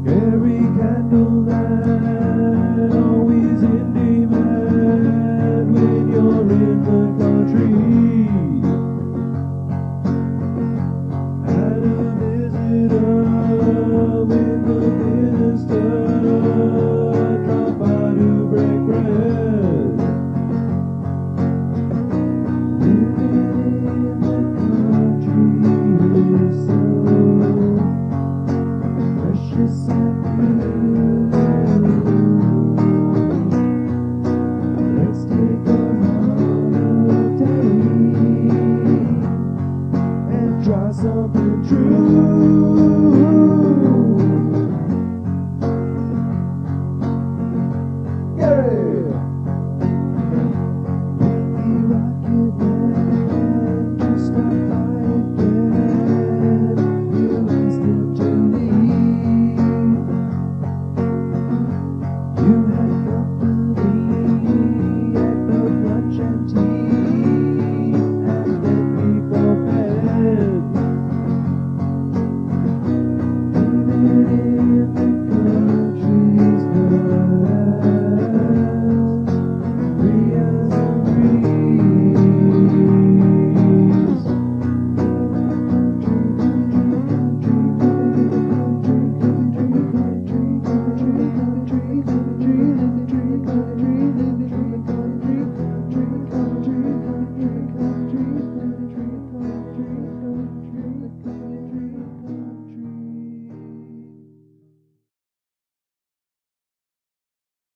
Every candle that always in demand when you're in the country. Had a visitor with the minister, dropped by to break bread. Living in the country is so precious and good.